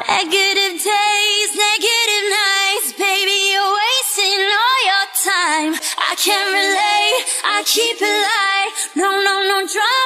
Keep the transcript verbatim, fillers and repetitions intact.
Negative days, negative nights, baby, you're wasting all your time. I can't relate, I keep it light. No, no, no drama.